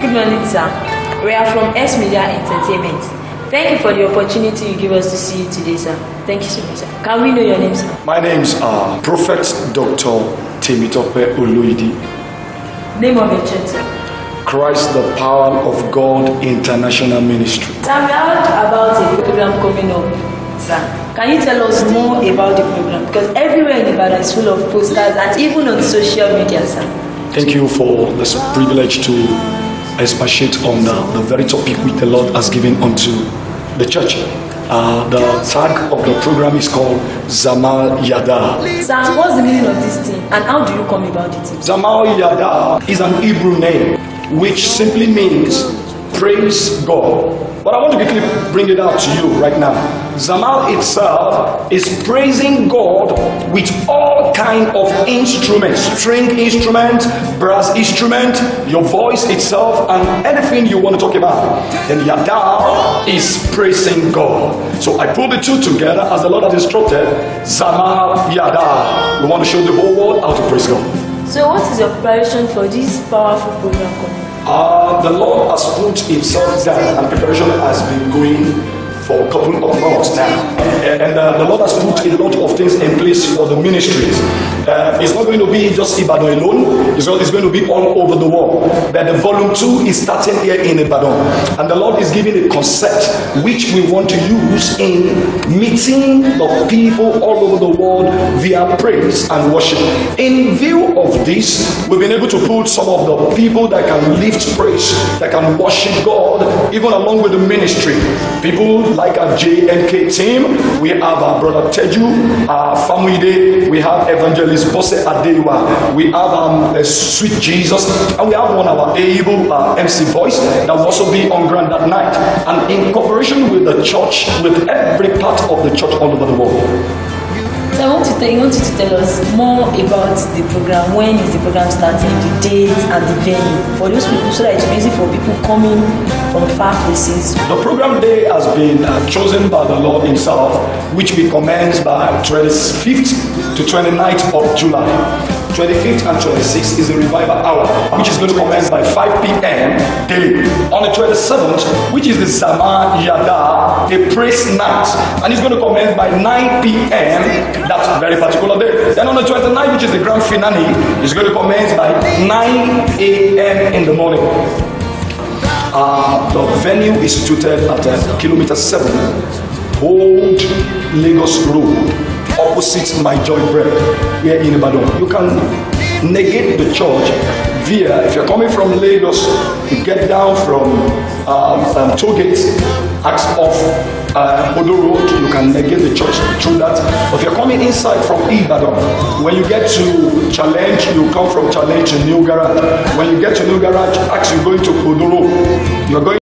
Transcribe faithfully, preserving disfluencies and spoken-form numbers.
Good morning, sir. We are from S Media Entertainment. Thank you for the opportunity you give us to see you today, sir. Thank you so much, sir. Can we know your name, sir? My name is uh, Prophet Doctor Temitope Name of your church, sir? Christ the Power of God International Ministry. Sir, we heard about a program coming up, sir. Can you tell us more about the program? Because everywhere in Ibadan is full of posters and even on social media, sir. Thank you for this privilege to expatiate on the, the very topic which the Lord has given unto the church. Uh, the tag of the program is called SAMAH YADAH. Sir, what's the meaning of this thing and how do you come about it? SAMAH YADAH is an Hebrew name which simply means praise God. But I want to quickly bring it out to you right now. SAMAH itself is praising God with all kind of instruments, string instrument, brass instrument, your voice itself, and anything you want to talk about. Then Yadah is praising God. So I put the two together as the Lord has instructed. SAMAH YADAH. We want to show the whole world how to praise God. So what is your preparation for this powerful program coming? Uh, the Lord has put himself down and preparation has been going for a couple of months now. And, and uh, the Lord has put a lot of things in place for the ministries. Uh, it's not going to be just Ibadan alone, it's, not, it's going to be all over the world. But the volume two is starting here in Ibadan. And the Lord is giving a concept which we want to use in meeting the people all over the world via praise and worship. In view of this, we've been able to put some of the people that can lift praise, that can worship God, even along with the ministry. People like our J N K team, we have our brother Teju, our family day, we have evangelist Bose Adewa, we have um, a Sweet Jesus, and we have one of our able uh, M C voice that will also be on ground that night. And in cooperation with the church, with every part of the church all over the world. So I want to tell, I want you to tell us more about the program. When is the program starting, the date and the venue for those people, so that it's easy for people coming from far places. The program day has been uh, chosen by the Lord himself, which we commence by twenty-fifth to twenty-ninth of July. twenty-fifth and twenty-sixth is a revival hour, which is going to commence by five p m daily. On the twenty-seventh, which is the SAMAH YADAH, a praise night, and it's going to commence by nine p m that very particular day. Then on the twenty-ninth, which is the grand finale, it's going to commence by nine a m in the morning. Uh, the venue is situated at uh, kilometer seven, Old Lagos Road, opposite My Joy Bread, here in Ibadan. You can negate the church via, if you're coming from Lagos, you get down from um, um, Tollgate, ask off uh, Odo Road, you can negate the church through that. But if you're coming inside from Ibadan, when you get to Challenge, you come from Challenge to New Garage. When you get to New Garage, ask you going to Odo Road. You're going